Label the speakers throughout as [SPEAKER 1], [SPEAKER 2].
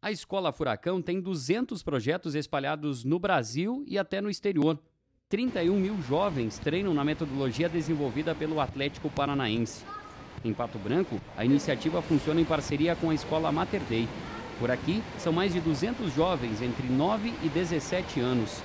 [SPEAKER 1] A Escola Furacão tem 200 projetos espalhados no Brasil e até no exterior. 31 mil jovens treinam na metodologia desenvolvida pelo Atlético Paranaense. Em Pato Branco, a iniciativa funciona em parceria com a Escola Mater Dei. Por aqui, são mais de 200 jovens entre 9 e 17 anos.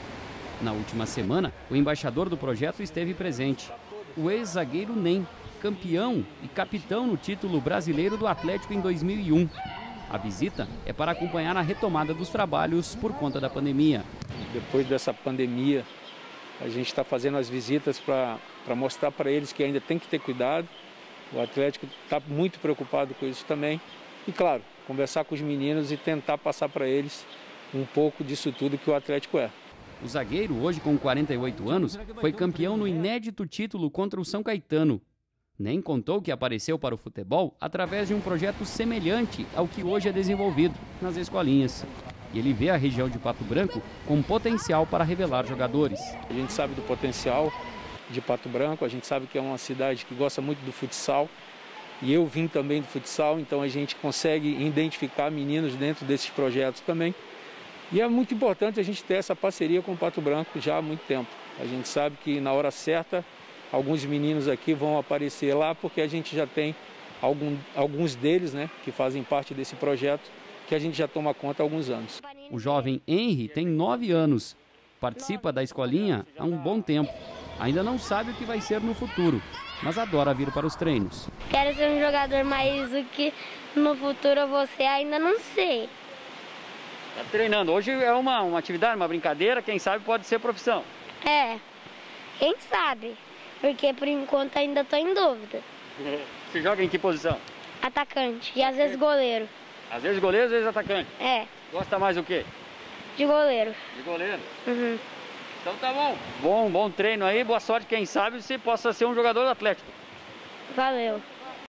[SPEAKER 1] Na última semana, o embaixador do projeto esteve presente. O ex-zagueiro Nem, campeão e capitão no título brasileiro do Atlético em 2001. A visita é para acompanhar a retomada dos trabalhos por conta da pandemia.
[SPEAKER 2] Depois dessa pandemia, a gente está fazendo as visitas para mostrar para eles que ainda tem que ter cuidado. O Atlético está muito preocupado com isso também. E, claro, conversar com os meninos e tentar passar para eles um pouco disso tudo que o Atlético é.
[SPEAKER 1] O zagueiro, hoje com 48 anos, foi campeão no inédito título contra o São Caetano. Nem contou que apareceu para o futebol através de um projeto semelhante ao que hoje é desenvolvido nas escolinhas. E ele vê a região de Pato Branco com potencial para revelar jogadores.
[SPEAKER 2] A gente sabe do potencial de Pato Branco, a gente sabe que é uma cidade que gosta muito do futsal. E eu vim também do futsal, então a gente consegue identificar meninos dentro desses projetos também. E é muito importante a gente ter essa parceria com o Pato Branco já há muito tempo. A gente sabe que na hora certa alguns meninos aqui vão aparecer lá, porque a gente já tem alguns deles, né, que fazem parte desse projeto, que a gente já toma conta há alguns anos.
[SPEAKER 1] O jovem Henry tem 9 anos. Participa da escolinha há um bom tempo. Ainda não sabe o que vai ser no futuro, mas adora vir para os treinos.
[SPEAKER 3] Quero ser um jogador, mas o que no futuro eu vou ser ainda não sei.
[SPEAKER 4] Está treinando. Hoje é uma atividade, uma brincadeira, quem sabe pode ser profissão.
[SPEAKER 3] É, quem sabe, porque por enquanto ainda estou em dúvida.
[SPEAKER 4] Você joga em que posição?
[SPEAKER 3] Atacante e às vezes goleiro.
[SPEAKER 4] Às vezes goleiro, às vezes atacante.
[SPEAKER 3] É.
[SPEAKER 4] Gosta mais do quê?
[SPEAKER 3] De goleiro.
[SPEAKER 4] De goleiro?
[SPEAKER 3] Uhum.
[SPEAKER 4] Então tá bom. Bom treino aí, boa sorte, quem sabe você possa ser um jogador do Atlético.
[SPEAKER 3] Valeu.